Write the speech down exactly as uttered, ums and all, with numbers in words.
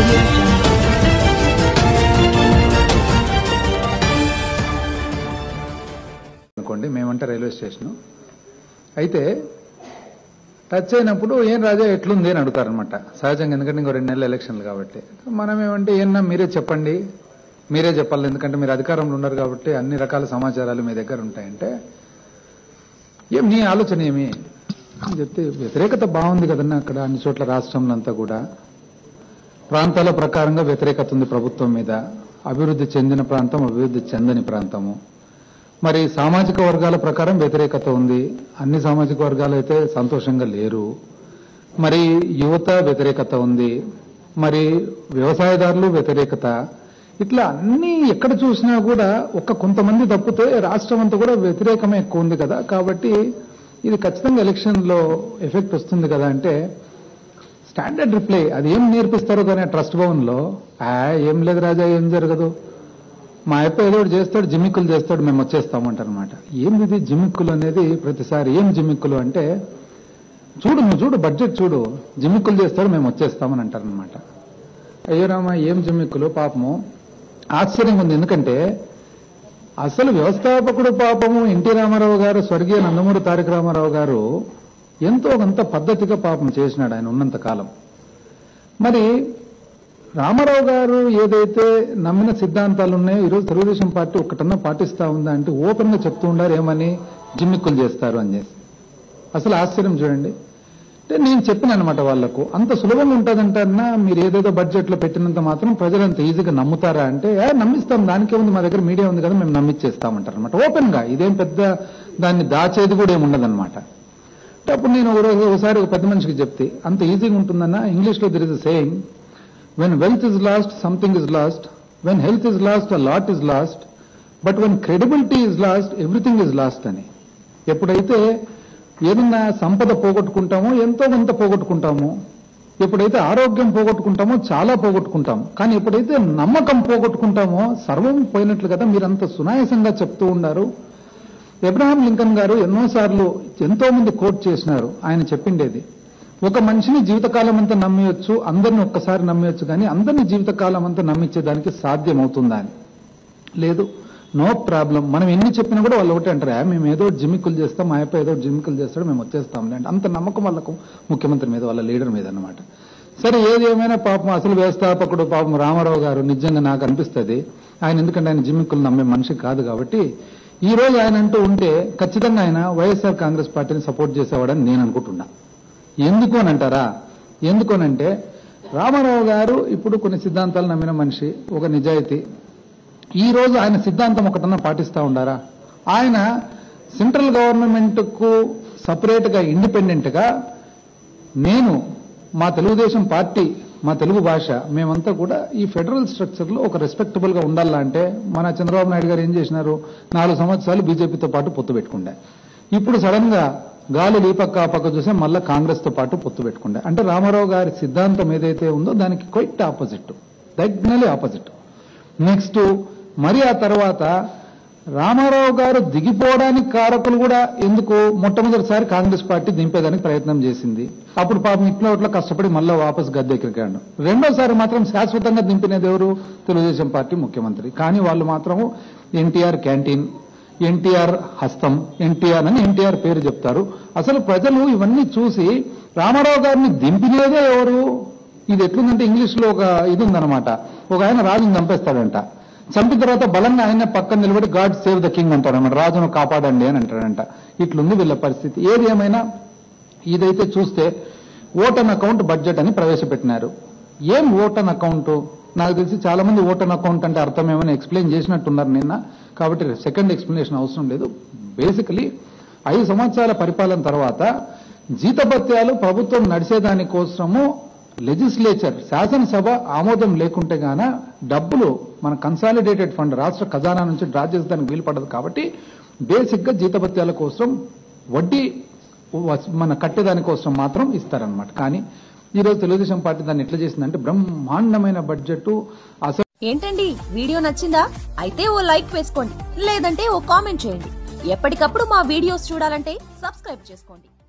అనుకోండి మేమంటే railway station అయితే టచ్ అయినప్పుడు ఏం రాజా ఎట్లుంది అని అడుగుతారనమాట సహజంగా, ఎందుకంటే ఇంకో రెండు నెలలు ఎలక్షన్లు కాబట్టి. మనం ఏమంటే ఏమన్నా మీరే చెప్పండి, మీరే చెప్పాలి, ఎందుకంటే మీరు అధికారంలో ఉన్నారు కాబట్టి అన్ని రకాల సమాచారాలు మీ దగ్గర ఉంటాయంటే ఏం నీ ఆలోచన ఏమి అని చెప్తే, వ్యతిరేకత బాగుంది కదన్నా అక్కడ అన్ని చోట్ల రాష్ట్రంలో అంతా కూడా ప్రాంతాల ప్రకారంగా వ్యతిరేకత ఉంది ప్రభుత్వం మీద. అభివృద్ధి చెందిన ప్రాంతం, అభివృద్ధి చెందని ప్రాంతము. మరి సామాజిక వర్గాల ప్రకారం వ్యతిరేకత ఉంది, అన్ని సామాజిక వర్గాలు అయితే సంతోషంగా లేరు. మరి యువత వ్యతిరేకత ఉంది, మరి వ్యవసాయదారులు వ్యతిరేకత. ఇట్లా అన్ని ఎక్కడ చూసినా కూడా ఒక్క కొంతమంది తప్పితే రాష్ట్రం అంతా కూడా వ్యతిరేకమే ఎక్కువ ఉంది కదా. కాబట్టి ఇది ఖచ్చితంగా ఎలక్షన్ లో ఎఫెక్ట్ వస్తుంది కదా అంటే స్టాండర్డ్ రిప్లై. అది ఏం నేర్పిస్తారో కానీ ట్రస్ట్ భవన్ లో ఏం లేదు రాజా, ఏం జరగదు, మా అప్ప ఏదో చేస్తాడు, జిమ్మిక్కులు చేస్తాడు, మేము వచ్చేస్తామంటారనమాట. ఏంది ఇది జిమ్మిక్కులు అనేది? ప్రతిసారి ఏం జిమ్మిక్కులు అంటే చూడు నువ్వు చూడు బడ్జెట్ చూడు, జిమ్మిక్కులు చేస్తాడు మేము వచ్చేస్తామని అంటారనమాట. అయ్యో రామా ఏం జిమ్మిక్కులు పాపము. ఆశ్చర్యంగా ఉంది, ఎందుకంటే అసలు వ్యవస్థాపకుడు పాపము ఎన్టీ రామారావు గారు, స్వర్గీయ నందమూరి తారక రామారావు గారు ఎంతో కొంత పద్ధతిగా పాపం చేసినాడు ఆయన ఉన్నంత కాలం. మరి రామారావు గారు ఏదైతే నమ్మిన సిద్ధాంతాలు ఉన్నాయో ఈరోజు తెలుగుదేశం పార్టీ ఒక్కటన్నా పాటిస్తా ఉందా అంటే ఓపెన్ గా చెప్తూ ఉండారు ఏమని, జిమ్మిక్కులు చేస్తారు అని చేసి. అసలు ఆశ్చర్యం చూడండి. అంటే నేను చెప్పిన అనమాట వాళ్లకు, అంత సులభంగా ఉంటుందంటన్నా మీరు ఏదేదో బడ్జెట్ లో పెట్టినంత మాత్రం ప్రజలు అంత ఈజీగా నమ్ముతారా అంటే నమ్మిస్తాం, దానికే ఉంది, మా దగ్గర మీడియా ఉంది కదా మేము నమ్మిచ్చేస్తామంటారు అనమాట ఓపెన్ గా. ఇదేం పెద్ద దాన్ని దాచేది కూడా ఏమి ఉండదన్నమాట. అంటే అప్పుడు నేను ఒకరోజు ఒకసారి ఒక పెద్ద మనిషికి చెప్తే అంత ఈజీగా ఉంటుందన్నా, ఇంగ్లీష్ లో there is saying, when wealth is lost something is lost, when health is lost a lot is lost, but when credibility is lost everything is lost అని. ఎప్పుడైతే ఏదన్నా సంపద పోగొట్టుకుంటామో ఎంతో కొంత పోగొట్టుకుంటామో, ఎప్పుడైతే ఆరోగ్యం పోగొట్టుకుంటామో చాలా పోగొట్టుకుంటాము, కానీ ఎప్పుడైతే నమ్మకం పోగొట్టుకుంటామో సర్వం పోయినట్లు కదా. మీరంత సునాయాసంగా చెప్తూ ఉన్నారు. అబ్రహాం లింకన్ గారు ఎన్నోసార్లు ఎంతో మంది కోట్ చేసినారు, ఆయన చెప్పిండేది ఒక మనిషిని జీవితకాలం అంతా నమ్మేయొచ్చు, అందరిని ఒక్కసారి నమ్మేయొచ్చు, కానీ అందరినీ జీవితకాలం అంతా నమ్మించేదానికి సాధ్యం అవుతుందా అని. లేదు, నో ప్రాబ్లం. మనం ఎన్ని చెప్పినా కూడా వాళ్ళు ఒకటి అంటారు, మేము ఏదో జిమ్మిక్కులు చేస్తాం, మా అప్ప ఏదో జిమ్మిక్కులు చేస్తాడు, మేము వచ్చేస్తాంలే అంటే అంత నమ్మకం వాళ్ళకు ముఖ్యమంత్రి మీద, వాళ్ళ లీడర్ మీద అన్నమాట. సరే ఏది ఏమైనా పాపం అసలు వ్యవస్థాపకుడు పాపం రామారావు గారు నిజంగా నాకు అనిపిస్తుంది ఆయన, ఎందుకంటే ఆయన జిమ్మిక్కులు నమ్మే మనిషి కాదు కాబట్టి ఈ రోజు ఆయన అంటూ ఉంటే ఖచ్చితంగా ఆయన వైఎస్ఆర్ కాంగ్రెస్ పార్టీని సపోర్ట్ చేసేవాడని నేను అనుకుంటున్నా. ఎందుకు అని అంటారా? ఎందుకోనంటే రామారావు గారు ఇప్పుడు కొన్ని సిద్ధాంతాలు నమ్మిన మనిషి, ఒక నిజాయితీ. ఈ రోజు ఆయన సిద్ధాంతం ఒకటన్నా పాటిస్తా ఉండారా? ఆయన సెంట్రల్ గవర్నమెంట్ కు సపరేట్ గా ఇండిపెండెంట్ గా నేను మా తెలుగుదేశం పార్టీ, మా తెలుగు భాష మేమంతా కూడా ఈ ఫెడరల్ స్ట్రక్చర్ లో ఒక రెస్పెక్టబుల్ గా ఉండాలా అంటే మన చంద్రబాబు నాయుడు గారు ఏం చేసినారు, నాలుగు సంవత్సరాలు బీజేపీతో పాటు పొత్తు పెట్టుకుండే, ఇప్పుడు సడన్ గా గాలి ఈ పక్క ఆ పక్క చూసే మళ్ళా కాంగ్రెస్ తో పాటు పొత్తు పెట్టుకుండే. అంటే రామారావు గారి సిద్ధాంతం ఏదైతే ఉందో దానికి quite opposite, diagonally opposite. Next మరి ఆ తర్వాత రామారావు గారు దిగిపోవడానికి కారకులు కూడా ఎందుకు, మొట్టమొదటిసారి కాంగ్రెస్ పార్టీ దింపేదానికి ప్రయత్నం చేసింది, అప్పుడు పాపం ఇట్లా ఇట్లా కష్టపడి మళ్ళా వాపస్ గద్దెక్కిరికాడు. రెండోసారి మాత్రం శాశ్వతంగా దింపినది ఎవరు, తెలుగుదేశం పార్టీ ముఖ్యమంత్రి. కానీ వాళ్ళు మాత్రం ఎన్టీఆర్ క్యాంటీన్, ఎన్టీఆర్ హస్తం, ఎన్టీఆర్ అని ఎన్టీఆర్ పేరు చెప్తారు. అసలు ప్రజలు ఇవన్నీ చూసి రామారావు గారిని దింపినదే ఎవరు? ఇది ఎట్లుందంటే ఇంగ్లీష్ లో ఒక ఇది ఉందన్నమాట, ఒక ఆయన రాజుని చంపేస్తాడంట, చంపిన తర్వాత బలంగా ఆయన పక్కన నిలబడి గాడ్ సేవ్ ద కింగ్ అంటాడన్నమాట, రాజును కాపాడండి అని అంటాడంట. ఇట్లుంది వీళ్ళ పరిస్థితి. ఏది ఏమైనా ఇదైతే చూస్తే ఓటన్ అకౌంట్ బడ్జెట్ అని ప్రవేశపెట్టినారు. ఏం ఓటన్ అకౌంట్? నాకు తెలిసి చాలా మంది ఓటన్ అకౌంట్ అంటే అర్థం ఏమైనా ఎక్స్ప్లెయిన్ చేసినట్టున్నారు నిన్న, కాబట్టి సెకండ్ ఎక్స్ప్లెనేషన్ అవసరం లేదు. బేసికలీ ఐదు సంవత్సరాల పరిపాలన తర్వాత జీతభత్యాలు ప్రభుత్వం నడిచేదాని కోసము లెజిస్లేచర్, శాసనసభ ఆమోదం లేకుంటే గాన డబ్బులు మన కన్సాలిడేటెడ్ ఫండ్ రాష్ట్ర ఖజానా నుంచి డ్రా చేసేదానికి వీలు పడదు. కాబట్టి బేసిక్ గా జీతభత్యాల కోసం వడ్డీ మన కట్టేదాని కోసం మాత్రం ఇస్తారనమాట. కానీ ఈ రోజు తెలుగుదేశం పార్టీ దాన్ని ఎట్లా చేసిందంటే బ్రహ్మాండమైన బడ్జెట్. అసలు ఏంటండి వీడియో నచ్చిందా? అయితే ఓ లైక్ వేసుకోండి, లేదంటే ఓ కామెంట్ చేయండి. ఎప్పటికప్పుడు మా వీడియోస్ చూడాలంటే సబ్స్క్రైబ్ చేసుకోండి.